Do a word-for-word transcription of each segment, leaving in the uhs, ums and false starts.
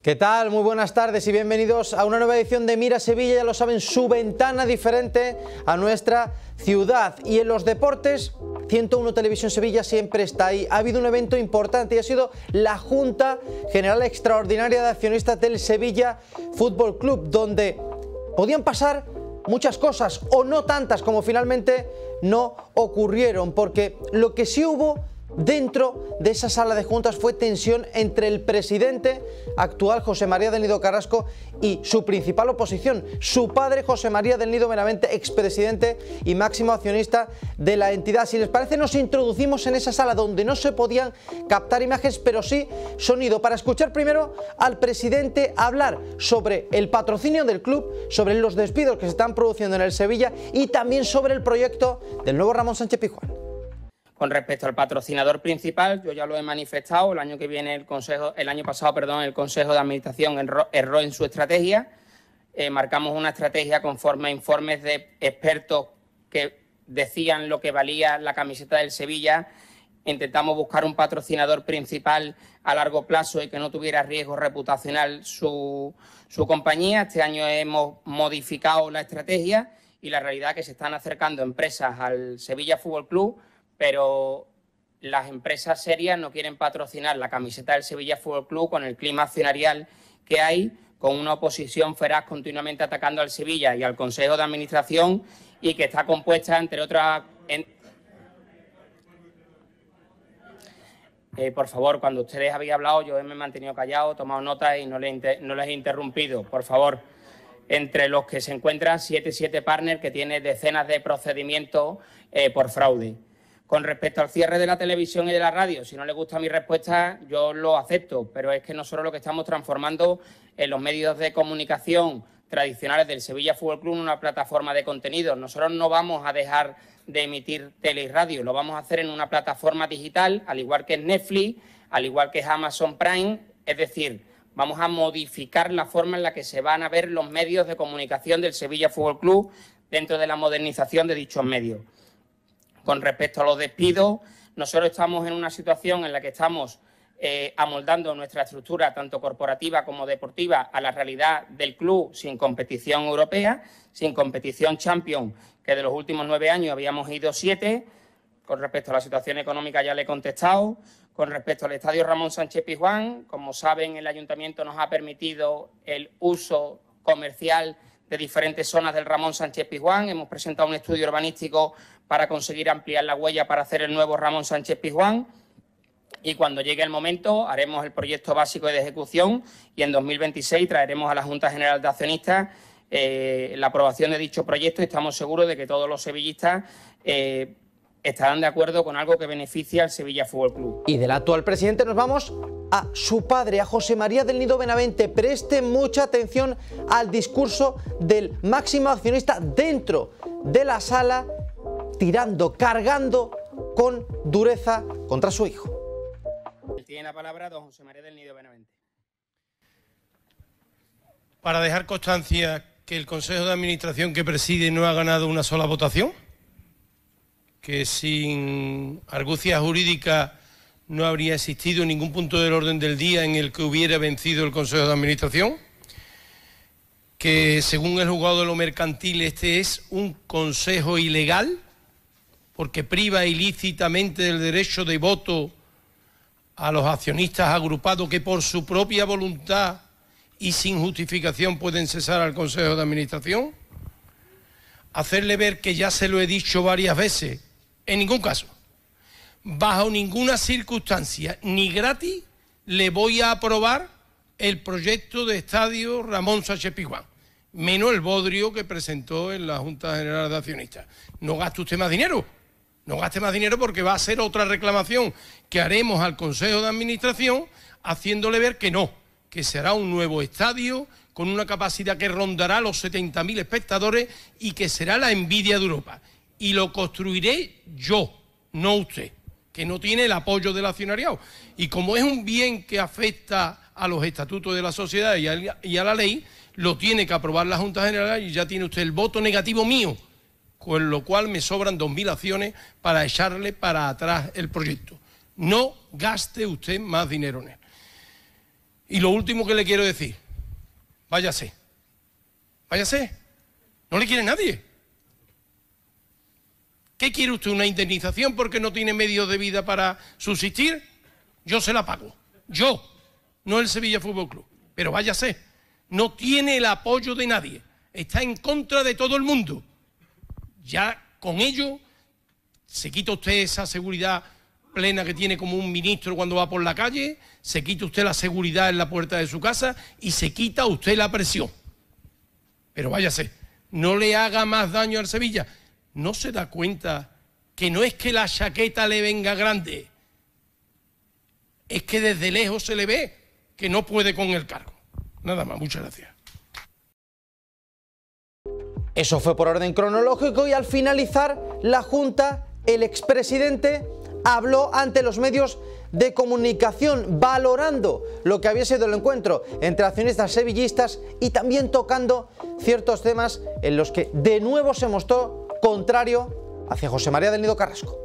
¿Qué tal? Muy buenas tardes y bienvenidos a una nueva edición de Mira Sevilla, ya lo saben, su ventana diferente a nuestra ciudad. Y en los deportes, ciento uno Televisión Sevilla siempre está ahí. Ha habido un evento importante y ha sido la Junta General Extraordinaria de Accionistas del Sevilla Fútbol Club, donde podían pasar muchas cosas o no tantas como finalmente no ocurrieron, porque lo que sí hubo dentro de esa sala de juntas fue tensión entre el presidente actual, José María del Nido Carrasco, y su principal oposición, su padre, José María del Nido Benavente, expresidente y máximo accionista de la entidad. Si les parece, nos introducimos en esa sala donde no se podían captar imágenes, pero sí sonido, para escuchar primero al presidente hablar sobre el patrocinio del club, sobre los despidos que se están produciendo en el Sevilla y también sobre el proyecto del nuevo Ramón Sánchez Pizjuán. Con respecto al patrocinador principal, yo ya lo he manifestado, el año que viene el Consejo, el año pasado, perdón, el Consejo de Administración erró, erró en su estrategia. Eh, marcamos una estrategia conforme a informes de expertos que decían lo que valía la camiseta del Sevilla. Intentamos buscar un patrocinador principal a largo plazo y que no tuviera riesgo reputacional su, su compañía. Este año hemos modificado la estrategia y la realidad es que se están acercando empresas al Sevilla Fútbol Club, pero las empresas serias no quieren patrocinar la camiseta del Sevilla Fútbol Club con el clima accionarial que hay, con una oposición feraz continuamente atacando al Sevilla y al Consejo de Administración, y que está compuesta, entre otras... En... Eh, por favor, cuando ustedes habían hablado, yo me he mantenido callado, he tomado nota y no les, inter... no les he interrumpido. Por favor, entre los que se encuentran siete siete Partners, que tiene decenas de procedimientos eh, por fraude. Con respecto al cierre de la televisión y de la radio, si no le gusta mi respuesta, yo lo acepto, pero es que nosotros lo que estamos transformando en los medios de comunicación tradicionales del Sevilla Fútbol Club en una plataforma de contenidos. Nosotros no vamos a dejar de emitir tele y radio, lo vamos a hacer en una plataforma digital, al igual que es Netflix, al igual que es Amazon Prime, es decir, vamos a modificar la forma en la que se van a ver los medios de comunicación del Sevilla Fútbol Club dentro de la modernización de dichos medios. Con respecto a los despidos, nosotros estamos en una situación en la que estamos eh, amoldando nuestra estructura, tanto corporativa como deportiva, a la realidad del club sin competición europea, sin competición Champions, que de los últimos nueve años habíamos ido siete. Con respecto a la situación económica ya le he contestado. Con respecto al estadio Ramón Sánchez Pizjuán, como saben, el ayuntamiento nos ha permitido el uso comercial de diferentes zonas del Ramón Sánchez Pizjuán. Hemos presentado un estudio urbanístico para conseguir ampliar la huella para hacer el nuevo Ramón Sánchez Pizjuán, y cuando llegue el momento haremos el proyecto básico de ejecución y en dos mil veintiséis traeremos a la Junta General de Accionistas eh, la aprobación de dicho proyecto, y estamos seguros de que todos los sevillistas eh, estarán de acuerdo con algo que beneficie al Sevilla Fútbol Club. Y del actual presidente nos vamos a su padre, a José María del Nido Benavente. Presten mucha atención al discurso del máximo accionista dentro de la sala, tirando, cargando con dureza contra su hijo. Tiene la palabra don José María del Nido Benavente. Para dejar constancia que el Consejo de Administración que preside no ha ganado una sola votación, que sin argucia jurídica no habría existido ningún punto del orden del día en el que hubiera vencido el Consejo de Administración, que según el juzgado de lo mercantil este es un consejo ilegal, porque priva ilícitamente del derecho de voto a los accionistas agrupados que por su propia voluntad y sin justificación pueden cesar al Consejo de Administración. Hacerle ver que ya se lo he dicho varias veces, en ningún caso, bajo ninguna circunstancia, ni gratis, le voy a aprobar el proyecto de estadio Ramón Sánchez Pizjuán, menos el bodrio que presentó en la Junta General de Accionistas. No gaste usted más dinero. No gaste más dinero, porque va a ser otra reclamación que haremos al Consejo de Administración haciéndole ver que no, que será un nuevo estadio con una capacidad que rondará los setenta mil espectadores y que será la envidia de Europa. Y lo construiré yo, no usted, que no tiene el apoyo del accionariado. Y como es un bien que afecta a los estatutos de la sociedad y a, y a la ley, lo tiene que aprobar la Junta General, y ya tiene usted el voto negativo mío, con lo cual me sobran dos mil acciones para echarle para atrás el proyecto. No gaste usted más dinero en él. Y lo último que le quiero decir, váyase, váyase, no le quiere nadie. ¿Qué quiere usted? ¿Una indemnización porque no tiene medios de vida para subsistir? Yo se la pago, yo, no el Sevilla Fútbol Club, pero váyase, no tiene el apoyo de nadie, está en contra de todo el mundo. Ya con ello se quita usted esa seguridad plena que tiene como un ministro cuando va por la calle, se quita usted la seguridad en la puerta de su casa y se quita usted la presión. Pero váyase, no le haga más daño al Sevilla. ¿No se da cuenta que no es que la chaqueta le venga grande? Es que desde lejos se le ve que no puede con el cargo. Nada más, muchas gracias. Eso fue por orden cronológico y al finalizar la Junta, el expresidente habló ante los medios de comunicación valorando lo que había sido el encuentro entre accionistas sevillistas y también tocando ciertos temas en los que de nuevo se mostró contrario hacia José María del Nido Carrasco.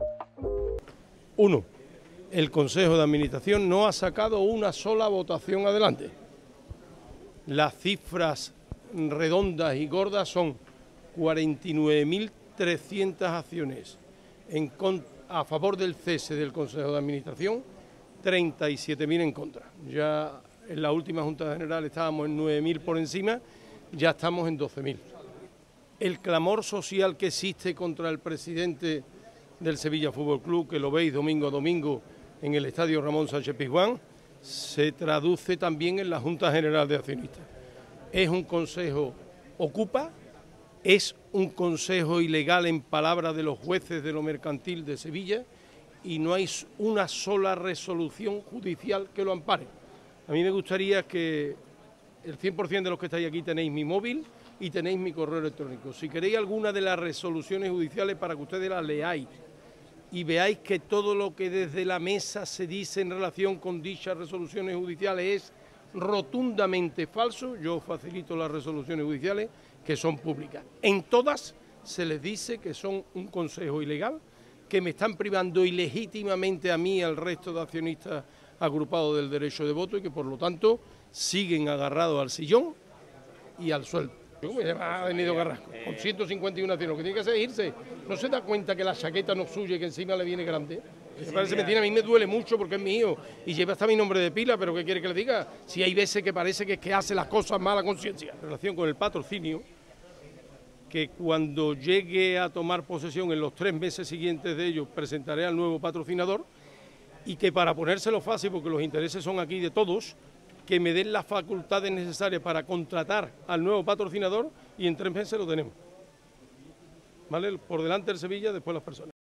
Uno, el Consejo de Administración no ha sacado una sola votación adelante. Las cifras redondas y gordas son cuarenta y nueve mil trescientas acciones en a favor del cese del Consejo de Administración, treinta y siete mil en contra. Ya en la última Junta General estábamos en nueve mil por encima, ya estamos en doce mil. El clamor social que existe contra el presidente del Sevilla Fútbol Club, que lo veis domingo a domingo en el Estadio Ramón Sánchez Pizjuán, se traduce también en la Junta General de Accionistas. Es un consejo ocupa, es un consejo ilegal en palabras de los jueces de lo mercantil de Sevilla y no hay una sola resolución judicial que lo ampare. A mí me gustaría que el cien por cien de los que estáis aquí tenéis mi móvil y tenéis mi correo electrónico. Si queréis alguna de las resoluciones judiciales para que ustedes las leáis y veáis que todo lo que desde la mesa se dice en relación con dichas resoluciones judiciales es rotundamente falso, yo facilito las resoluciones judiciales que son públicas. En todas se les dice que son un consejo ilegal, que me están privando ilegítimamente a mí y al resto de accionistas agrupados del derecho de voto y que por lo tanto siguen agarrados al sillón y al sueldo. Yo me ha venido Carrasco con ciento cincuenta y una acciones, lo que tiene que hacer es irse. ¿No se da cuenta que la chaqueta no es suya y que encima le viene grande? Me parece mentira, a mí me duele mucho porque es mi hijo y lleva hasta mi nombre de pila, pero ¿qué quiere que le diga? Si hay veces que parece que es que hace las cosas mala conciencia. En relación con el patrocinio, que cuando llegue a tomar posesión en los tres meses siguientes de ello presentaré al nuevo patrocinador y que para ponérselo fácil, porque los intereses son aquí de todos, que me den las facultades necesarias para contratar al nuevo patrocinador y en tres meses lo tenemos. ¿Vale? Por delante el Sevilla, después las personas.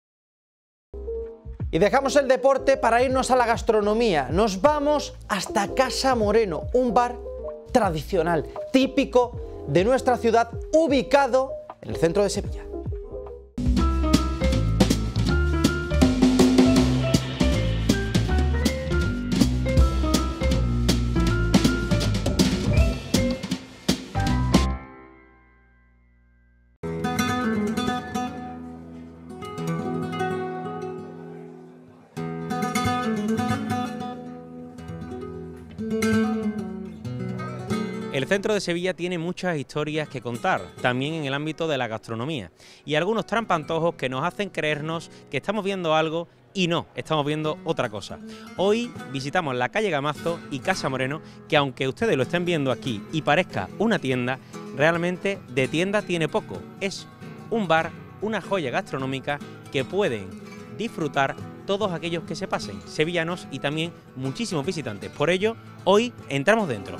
Y dejamos el deporte para irnos a la gastronomía. Nos vamos hasta Casa Moreno, un bar tradicional, típico de nuestra ciudad, ubicado en el centro de Sevilla. El centro de Sevilla tiene muchas historias que contar, también en el ámbito de la gastronomía, y algunos trampantojos que nos hacen creernos que estamos viendo algo y no, estamos viendo otra cosa. Hoy visitamos la calle Gamazo y Casa Moreno, que aunque ustedes lo estén viendo aquí y parezca una tienda, realmente de tienda tiene poco. Es un bar, una joya gastronómica que pueden disfrutar todos aquellos que se pasen, sevillanos y también muchísimos visitantes. Por ello, hoy entramos dentro.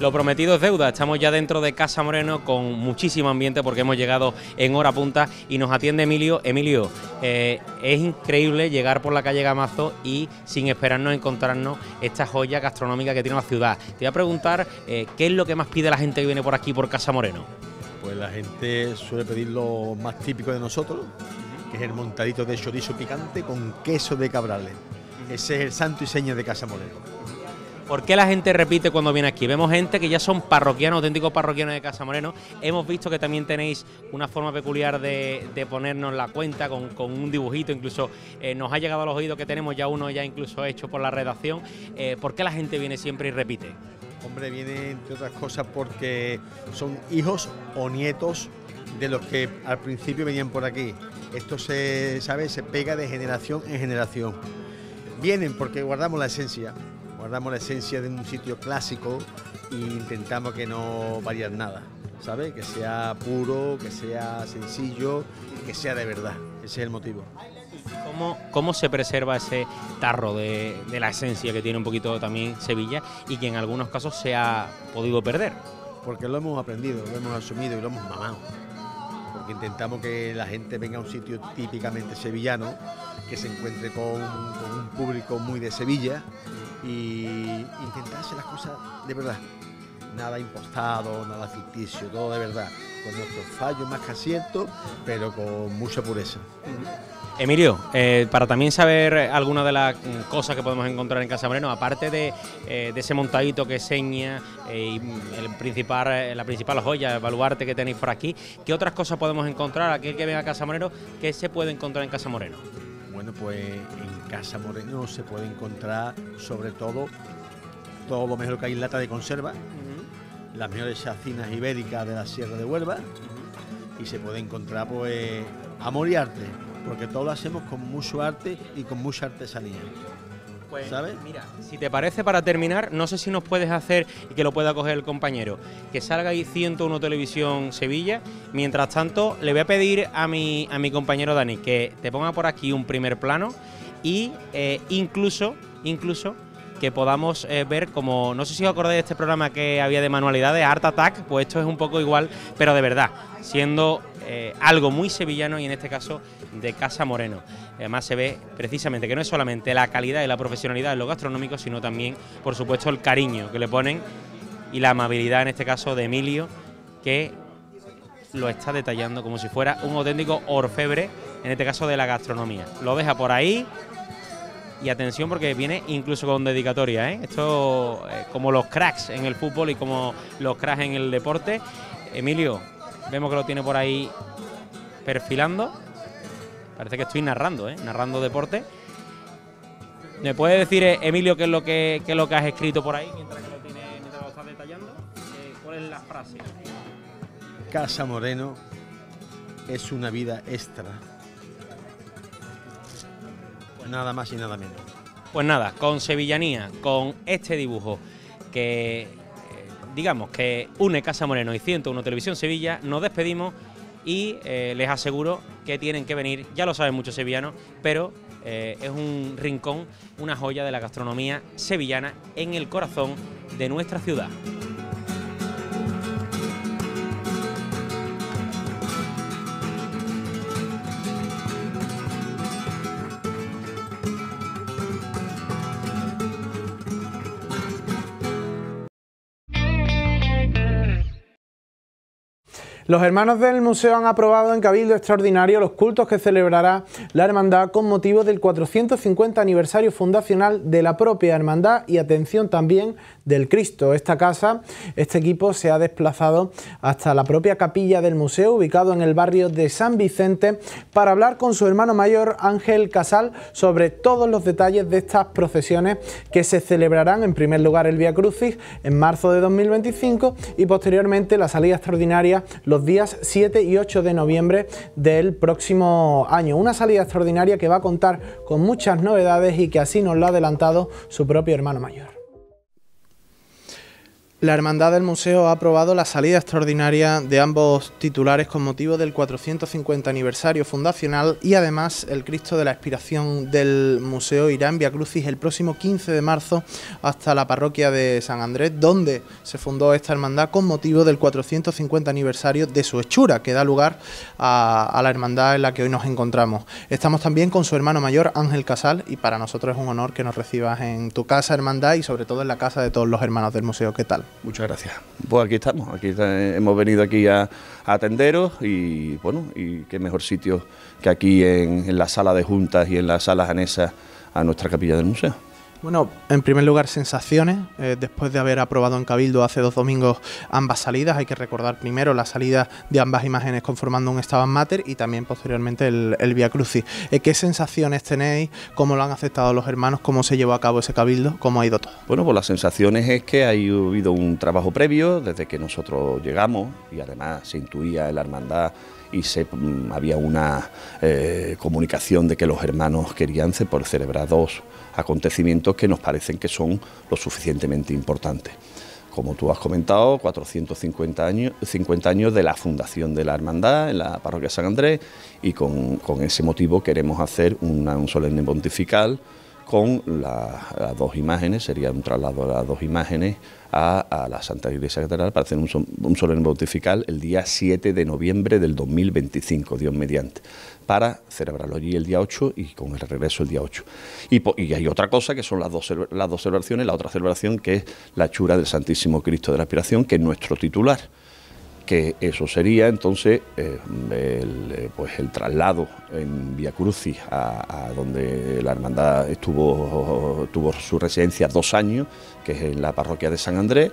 Lo prometido es deuda, estamos ya dentro de Casa Moreno con muchísimo ambiente porque hemos llegado en hora punta y nos atiende Emilio. Emilio, eh, es increíble llegar por la calle Gamazo y sin esperarnos encontrarnos esta joya gastronómica que tiene la ciudad. Te voy a preguntar, eh, ¿qué es lo que más pide la gente que viene por aquí, por Casa Moreno? Pues la gente suele pedir lo más típico de nosotros, que es el montadito de chorizo picante con queso de cabrales. Ese es el santo y seña de Casa Moreno. ¿Por qué la gente repite cuando viene aquí? Vemos gente que ya son parroquianos, auténticos parroquianos de Casa Moreno. Hemos visto que también tenéis una forma peculiar de, de ponernos la cuenta con, con un dibujito, incluso eh, nos ha llegado a los oídos que tenemos ya uno ya incluso hecho por la redacción. Eh, ¿Por qué la gente viene siempre y repite? Hombre, viene entre otras cosas porque son hijos o nietos de los que al principio venían por aquí. Esto se sabe, se pega de generación en generación. Vienen porque guardamos la esencia, guardamos la esencia de un sitio clásico e intentamos que no variar nada, ¿sabes? Que sea puro, que sea sencillo, que sea de verdad. Ese es el motivo. ¿Cómo, cómo se preserva ese tarro de, de la esencia que tiene un poquito también Sevilla y que en algunos casos se ha podido perder? Porque lo hemos aprendido, lo hemos asumido y lo hemos mamado. Porque intentamos que la gente venga a un sitio típicamente sevillano, que se encuentre con, con un público muy de Sevilla y intentar hacer las cosas de verdad. Nada impostado, nada ficticio, todo de verdad. Con nuestros fallos más que aciertos, pero con mucha pureza. Emilio, eh, para también saber algunas de las cosas que podemos encontrar en Casa Moreno, aparte de, eh, de ese montadito que seña eh, y el principal, la principal joya, el baluarte que tenéis por aquí, ¿qué otras cosas podemos encontrar? Aquel que venga a Casa Moreno, ¿qué se puede encontrar en Casa Moreno? Bueno, pues en Casa Moreno se puede encontrar sobre todo todo lo mejor que hay en lata de conserva, uh-huh. las mejores chacinas ibéricas de la Sierra de Huelva, uh-huh. y se puede encontrar pues amor y arte, porque todo lo hacemos con mucho arte y con mucha artesanía. Pues, ¿sabes? Mira, si te parece, para terminar, no sé si nos puedes hacer y que lo pueda coger el compañero, que salga ahí ciento uno Televisión Sevilla. Mientras tanto, le voy a pedir a mi, a mi compañero Dani que te ponga por aquí un primer plano y eh, incluso, incluso que podamos eh, ver como, no sé si os acordáis de este programa que había de manualidades, Art Attack, pues esto es un poco igual, pero de verdad, siendo eh, algo muy sevillano y en este caso de Casa Moreno. Además se ve precisamente que no es solamente la calidad y la profesionalidad en lo gastronómico, sino también, por supuesto, el cariño que le ponen y la amabilidad en este caso de Emilio, que lo está detallando como si fuera un auténtico orfebre, en este caso de la gastronomía. Lo deja por ahí. Y atención porque viene incluso con dedicatoria, ¿eh? Esto eh, como los cracks en el fútbol y como los cracks en el deporte. Emilio, vemos que lo tiene por ahí perfilando. Parece que estoy narrando, ¿eh? Narrando deporte. ¿Me puedes decir, eh, Emilio, qué es lo que qué es lo que has escrito por ahí mientras que lo tiene, mientras lo estás detallando? Eh, ¿Cuál es la frase? Casa Moreno es una vida extra. Nada más y nada menos. Pues nada, con sevillanía, con este dibujo que eh, digamos que une Casa Moreno y ciento uno Televisión Sevilla, nos despedimos y eh, les aseguro que tienen que venir, ya lo saben muchos sevillanos, pero eh, es un rincón, una joya de la gastronomía sevillana en el corazón de nuestra ciudad. Los hermanos del museo han aprobado en Cabildo Extraordinario los cultos que celebrará la hermandad con motivo del cuatrocientos cincuenta aniversario fundacional de la propia hermandad y atención también del Cristo. Esta casa, este equipo se ha desplazado hasta la propia capilla del museo, ubicado en el barrio de San Vicente, para hablar con su hermano mayor Ángel Casal sobre todos los detalles de estas procesiones que se celebrarán en primer lugar el Vía Crucis en marzo de dos mil veinticinco y posteriormente la salida extraordinaria los días siete y ocho de noviembre del próximo año. Una salida extraordinaria que va a contar con muchas novedades y que así nos lo ha adelantado su propio hermano mayor. La Hermandad del Museo ha aprobado la salida extraordinaria de ambos titulares con motivo del cuatrocientos cincuenta aniversario fundacional y además el Cristo de la Expiración del Museo irá en Vía Crucis el próximo quince de marzo hasta la parroquia de San Andrés, donde se fundó esta hermandad con motivo del cuatrocientos cincuenta aniversario de su hechura, que da lugar a, a la hermandad en la que hoy nos encontramos. Estamos también con su hermano mayor, Ángel Casal, y para nosotros es un honor que nos recibas en tu casa, hermandad, y sobre todo en la casa de todos los hermanos del museo. ¿Qué tal? Muchas gracias. Pues aquí estamos, aquí está, hemos venido aquí a, a atenderos y bueno, y qué mejor sitio que aquí en, en la sala de juntas y en las salas anexas a nuestra capilla del museo. Bueno, en primer lugar, sensaciones, eh, después de haber aprobado en Cabildo hace dos domingos ambas salidas. Hay que recordar primero la salida de ambas imágenes conformando un Stabat Mater y también posteriormente el, el Vía Crucis. Eh, ¿Qué sensaciones tenéis? ¿Cómo lo han aceptado los hermanos? ¿Cómo se llevó a cabo ese Cabildo? ¿Cómo ha ido todo? Bueno, pues las sensaciones es que ha habido un trabajo previo desde que nosotros llegamos y además se intuía en la hermandad y se, um, había una eh, comunicación de que los hermanos querían por celebrar dos acontecimientos que nos parecen que son lo suficientemente importantes. Como tú has comentado, cuatrocientos cincuenta años, cincuenta años de la fundación de la hermandad en la parroquia San Andrés y con, con ese motivo queremos hacer una, un solemne pontifical con la, las dos imágenes, sería un traslado de las dos imágenes a, a la Santa Iglesia Catedral para hacer un, un solemne pontifical el día siete de noviembre del dos mil veinticinco, Dios mediante, para celebrarlo allí el día ocho y con el regreso el día ocho. Y, y hay otra cosa que son las dos, las dos celebraciones, la otra celebración que es la hechura del Santísimo Cristo de la Expiración, que es nuestro titular, que eso sería entonces eh, el, pues el traslado en Vía Crucis a, a donde la hermandad estuvo tuvo su residencia dos años, que es en la parroquia de San Andrés,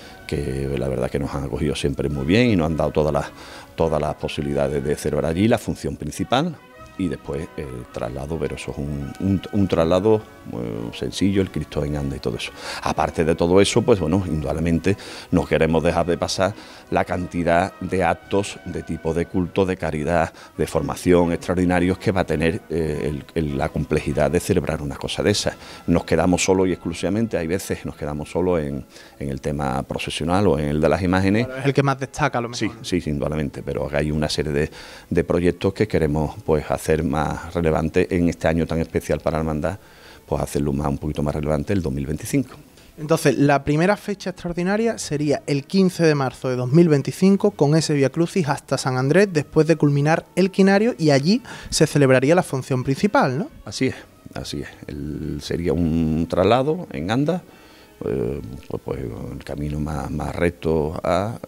que la verdad que nos han acogido siempre muy bien y nos han dado todas las todas las posibilidades de celebrar allí la función principal y después el traslado, pero eso es un, un, un traslado muy sencillo, el Cristo en anda y todo eso. Aparte de todo eso, pues bueno, indudablemente no queremos dejar de pasar la cantidad de actos de tipo de culto, de caridad, de formación extraordinarios que va a tener eh, el, el, la complejidad de celebrar una cosa de esas. Nos quedamos solo y exclusivamente, hay veces nos quedamos solo en, en el tema procesional o en el de las imágenes. Claro, es el que más destaca a lo mejor. Sí, sí, indudablemente, pero hay una serie de, de proyectos que queremos pues hacer ser más relevante en este año tan especial para la hermandad, pues hacerlo más un poquito más relevante el dos mil veinticinco. Entonces, la primera fecha extraordinaria sería el quince de marzo de dos mil veinticinco con ese Vía Crucis hasta San Andrés después de culminar el quinario y allí se celebraría la función principal, ¿no? Así es, así es. El, sería un traslado en anda, eh, pues, pues el camino más, más recto a,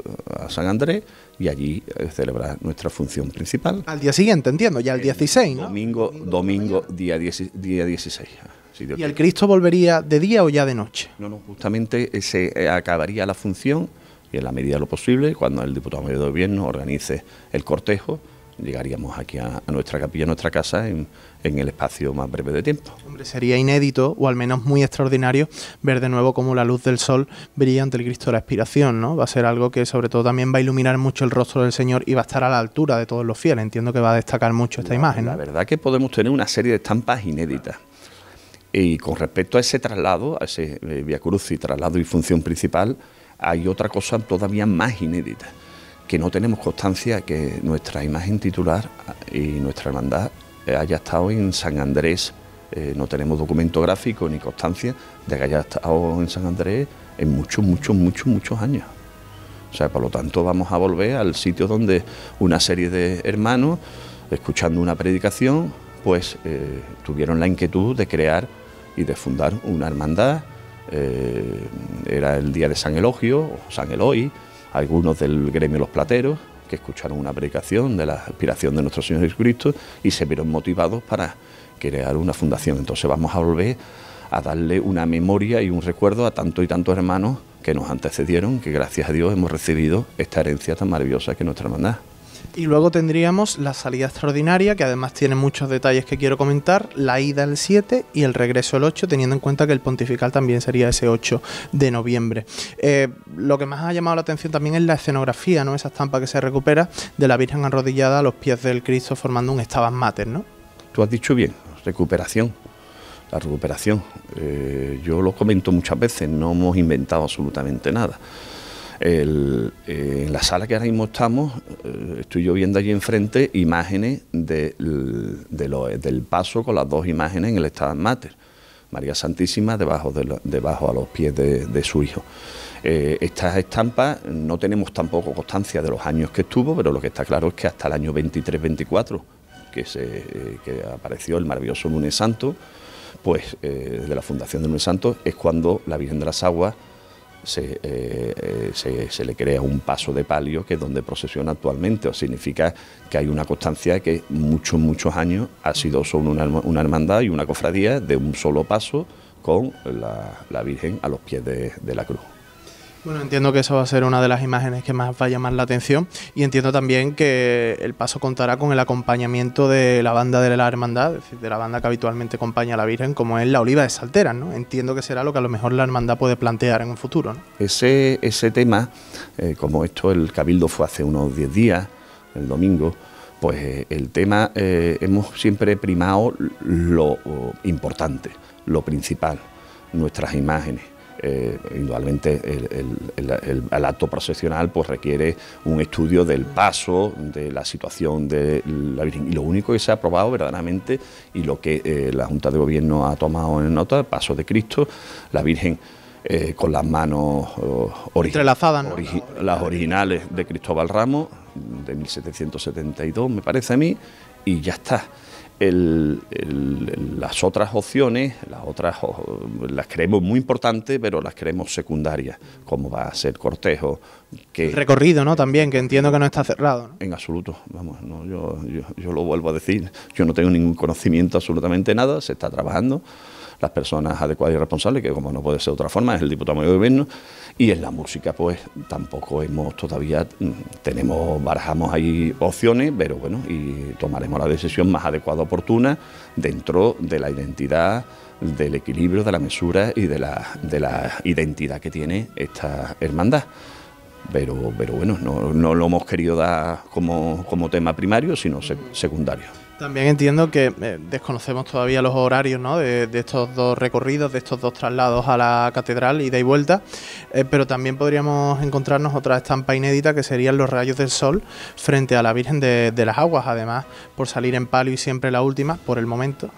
a San Andrés y allí eh, celebrar nuestra función principal. Al día siguiente, entiendo, ya el dieciséis, ¿no? Domingo, domingo, día, diez, día dieciséis. Si ¿Y el Cristo volvería de día o ya de noche? No, no, justamente se eh, acabaría la función y en la medida de lo posible, cuando el diputado mayor de gobierno organice el cortejo, llegaríamos aquí a, a nuestra capilla, a nuestra casa, en, en el espacio más breve de tiempo. Hombre, sería inédito, o al menos muy extraordinario, ver de nuevo cómo la luz del sol brilla ante el Cristo de la Expiración, ¿no? Va a ser algo que sobre todo también va a iluminar mucho el rostro del Señor y va a estar a la altura de todos los fieles. Entiendo que va a destacar mucho esta la, imagen, ¿no? La verdad que podemos tener una serie de estampas inéditas. Y con respecto a ese traslado, a ese eh, Vía Crucis, traslado y función principal, hay otra cosa todavía más inédita, que no tenemos constancia que nuestra imagen titular y nuestra hermandad haya estado en San Andrés. Eh, no tenemos documento gráfico ni constancia de que haya estado en San Andrés en muchos, muchos, muchos, muchos años. O sea, por lo tanto vamos a volver al sitio donde una serie de hermanos, escuchando una predicación, pues eh, tuvieron la inquietud de crear y de fundar una hermandad. Eh, era el día de San Elogio, o San Eloy, algunos del gremio Los Plateros, que escucharon una predicación de la expiración de nuestro Señor Jesucristo y se vieron motivados para crear una fundación. Entonces vamos a volver a darle una memoria y un recuerdo a tantos y tantos hermanos que nos antecedieron, que gracias a Dios hemos recibido esta herencia tan maravillosa que es nuestra hermandad. Y luego tendríamos la salida extraordinaria, que además tiene muchos detalles que quiero comentar, la ida el siete y el regreso el ocho, teniendo en cuenta que el pontifical también sería ese ocho de noviembre. Eh, lo que más ha llamado la atención también es la escenografía, ¿no? Esa estampa que se recupera de la Virgen arrodillada a los pies del Cristo formando un Stabat Mater, ¿no? Tú has dicho bien, recuperación. la recuperación. Eh, yo lo comento muchas veces, no hemos inventado absolutamente nada. El, eh, en la sala que ahora mismo estamos, eh, estoy yo viendo allí enfrente imágenes de, de lo, del paso con las dos imágenes en el Stabat Mater. María Santísima debajo, de lo, debajo a los pies de, de su hijo. Eh, estas estampas no tenemos tampoco constancia de los años que estuvo, pero lo que está claro es que hasta el año veintitrés veinticuatro, que, se, eh, que apareció el maravilloso Lunes Santo, pues eh, de la fundación del Lunes Santo, es cuando la Virgen de las Aguas Se, eh, se, se le crea un paso de palio, que es donde procesiona actualmente. O significa que hay una constancia de que muchos, muchos años ha sido solo una, una hermandad y una cofradía de un solo paso con la, la Virgen a los pies de, de la cruz. Bueno, entiendo que eso va a ser una de las imágenes que más va a llamar la atención, y entiendo también que el paso contará con el acompañamiento de la banda de la hermandad, es decir, de la banda que habitualmente acompaña a la Virgen, como es la Oliva de Salteras, ¿no? Entiendo que será lo que a lo mejor la hermandad puede plantear en un futuro, ¿no? Ese, ese tema, eh, como esto el Cabildo fue hace unos diez días, el domingo, pues eh, el tema, eh, hemos siempre primado lo oh, importante, lo principal, nuestras imágenes. Eh, indudablemente el, el, el, el, el acto procesional pues requiere un estudio del paso, de la situación de la Virgen, y lo único que se ha aprobado verdaderamente y lo que eh, la Junta de Gobierno ha tomado en nota, el paso de Cristo, la Virgen eh, con las manos oh, ori entrelazadas, ¿no? origi las originales de Cristóbal Ramos de mil setecientos setenta y dos, me parece a mí, y ya está. El, el, las otras opciones, las otras las creemos muy importantes, pero las creemos secundarias, como va a ser cortejo. Que el recorrido, ¿no? También, que entiendo que no está cerrado, ¿no? En absoluto, vamos, no, yo, yo, yo lo vuelvo a decir, yo no tengo ningún conocimiento absolutamente nada, se está trabajando. Las personas adecuadas y responsables, que como no puede ser de otra forma, es el diputado mayor de gobierno, y en la música pues tampoco hemos todavía, tenemos, barajamos ahí opciones, pero bueno, y tomaremos la decisión más adecuada, oportuna, dentro de la identidad, del equilibrio, de la mesura y de la, de la identidad que tiene esta hermandad. Pero, pero bueno, no, no lo hemos querido dar como, como tema primario, sino sec secundario. También entiendo que eh, desconocemos todavía los horarios, ¿no? de, de estos dos recorridos, de estos dos traslados a la catedral, ida y vuelta, eh, pero también podríamos encontrarnos otra estampa inédita, que serían los rayos del sol frente a la Virgen de, de las Aguas. Además, por salir en palio y siempre la última, por el momento,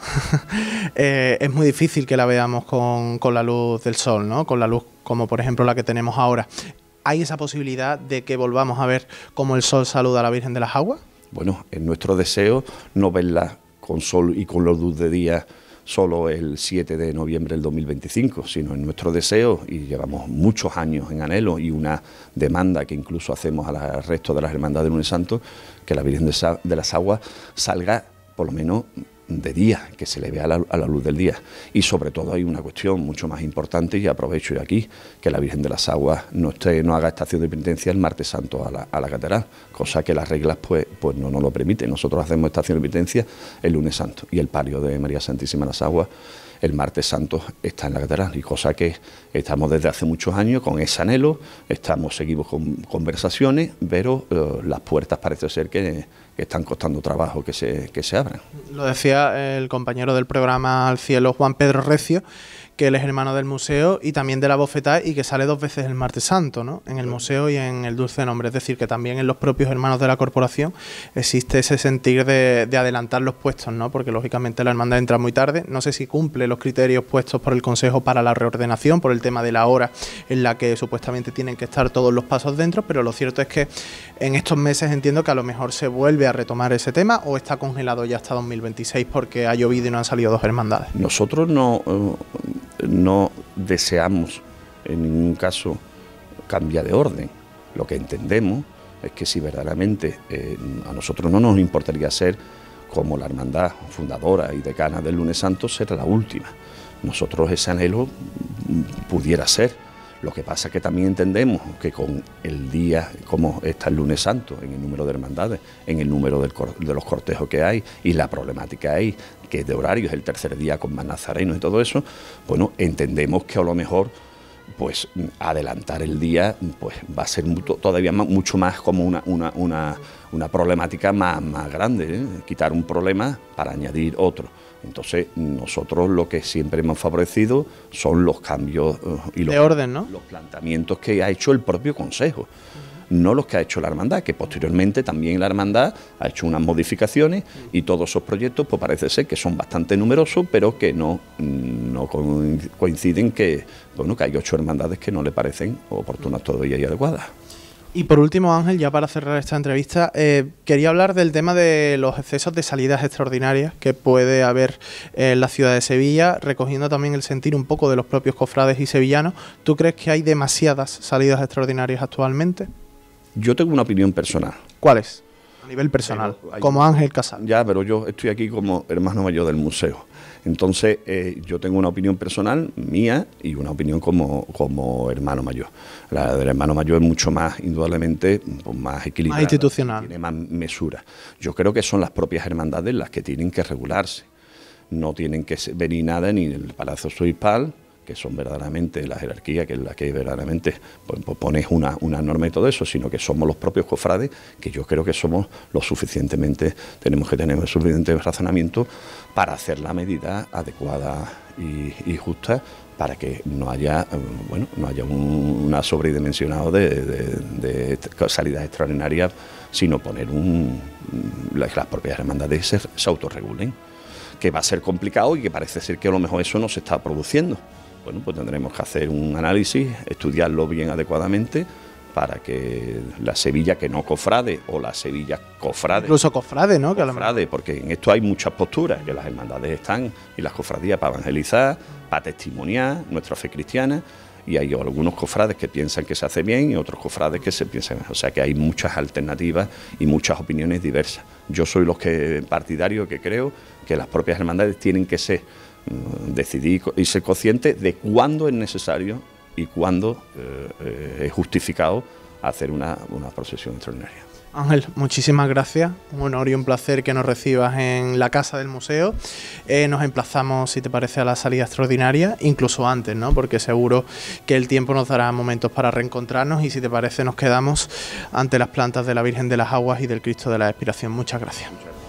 eh, es muy difícil que la veamos con, con la luz del sol, ¿no? Con la luz como por ejemplo la que tenemos ahora. ¿Hay esa posibilidad de que volvamos a ver cómo el sol saluda a la Virgen de las Aguas? Bueno, es nuestro deseo no verla con sol y con luz de día solo el siete de noviembre del dos mil veinticinco, sino en nuestro deseo, y llevamos muchos años en anhelo y una demanda que incluso hacemos al resto de las hermandades del Lunes Santo, que la Virgen de las Aguas salga por lo menos de día, que se le vea a la, a la luz del día. Y sobre todo hay una cuestión mucho más importante, y aprovecho yo aquí, que la Virgen de las Aguas no, esté, no haga estación de penitencia el martes santo a la, a la catedral, cosa que las reglas pues, pues no nos lo permiten. Nosotros hacemos estación de penitencia el lunes santo, y el palio de María Santísima de las Aguas el martes santo está en la catedral, y cosa que estamos desde hace muchos años con ese anhelo, estamos, seguimos con conversaciones, pero eh, las puertas parece ser que, que están costando trabajo que se, que se abran. Lo decía el compañero del programa Al Cielo, Juan Pedro Recio, que él es hermano del museo y también de la Bofetá, y que sale dos veces el martes santo, ¿no? En el museo y en el Dulce Nombre. Es decir, que también en los propios hermanos de la corporación existe ese sentir de, de adelantar los puestos, ¿no? Porque lógicamente la hermandad entra muy tarde. No sé si cumple los criterios puestos por el Consejo para la reordenación, por el tema de la hora en la que supuestamente tienen que estar todos los pasos dentro, pero lo cierto es que en estos meses entiendo que a lo mejor se vuelve a retomar ese tema, o está congelado ya hasta dos mil veintiséis porque ha llovido y no han salido dos hermandades. Nosotros no... Uh... no deseamos en ningún caso cambiar de orden. Lo que entendemos es que si verdaderamente eh, a nosotros no nos importaría ser como la hermandad fundadora y decana del Lunes Santo, ser la última. Nosotros ese anhelo pudiera ser. Lo que pasa es que también entendemos que con el día, como está el Lunes Santo, en el número de hermandades, en el número del cor de los cortejos que hay y la problemática hay, que de horario es el tercer día con más nazarenos y todo eso, bueno, entendemos que a lo mejor pues adelantar el día pues va a ser mucho, todavía más, mucho más como una, una, una, una problemática más, más grande, ¿eh? Quitar un problema para añadir otro. Entonces nosotros lo que siempre hemos favorecido son los cambios uh, y los, de orden, ¿no? Los planteamientos que ha hecho el propio Consejo, no los que ha hecho la Hermandad, que posteriormente también la Hermandad ha hecho unas modificaciones y todos esos proyectos pues parece ser que son bastante numerosos, pero que no, no coinciden que, bueno, que hay ocho hermandades que no le parecen oportunas todavía y adecuadas. Y por último, Ángel, ya para cerrar esta entrevista, eh, quería hablar del tema de los excesos de salidas extraordinarias que puede haber en la ciudad de Sevilla, recogiendo también el sentir un poco de los propios cofrades y sevillanos. ¿Tú crees que hay demasiadas salidas extraordinarias actualmente? Yo tengo una opinión personal. ¿Cuál es? A nivel personal, pero, hay, como Ángel Casal. Ya, pero yo estoy aquí como hermano mayor del museo. Entonces, eh, yo tengo una opinión personal mía y una opinión como, como hermano mayor. La del hermano mayor es mucho más, indudablemente, pues más equilibrada. Más institucional. Tiene más mesura. Yo creo que son las propias hermandades las que tienen que regularse. No tienen que venir nada ni del Palacio Obispal, que son verdaderamente la jerarquía, que es la que verdaderamente pues, pues pones una, una norma y todo eso, sino que somos los propios cofrades, que yo creo que somos lo suficientemente, tenemos que tener el suficiente razonamiento para hacer la medida adecuada y, y justa, para que no haya, bueno, no haya un, una sobredimensionado de, de, de salidas extraordinarias, sino poner un, las, las propias hermandades se, se autorregulen, que va a ser complicado y que parece ser que a lo mejor eso no se está produciendo. Bueno, pues tendremos que hacer un análisis, estudiarlo bien adecuadamente para que la Sevilla que no cofrade o la Sevilla cofrade. Incluso cofrade, ¿no? Que cofrade, porque en esto hay muchas posturas, que las hermandades están y las cofradías para evangelizar, para testimoniar nuestra fe cristiana, y hay algunos cofrades que piensan que se hace bien y otros cofrades que se piensan, o sea que hay muchas alternativas y muchas opiniones diversas. Yo soy los que partidario que creo que las propias hermandades tienen que ser decidir y ser conscientes de cuándo es necesario y cuándo eh, es justificado hacer una, una procesión extraordinaria. Ángel, muchísimas gracias, un honor y un placer que nos recibas en la casa del museo. Eh, nos emplazamos, si te parece, a la salida extraordinaria, incluso antes, ¿no? Porque seguro que el tiempo nos dará momentos para reencontrarnos y, si te parece, nos quedamos ante las plantas de la Virgen de las Aguas y del Cristo de la Expiración. Muchas gracias. Muchas gracias.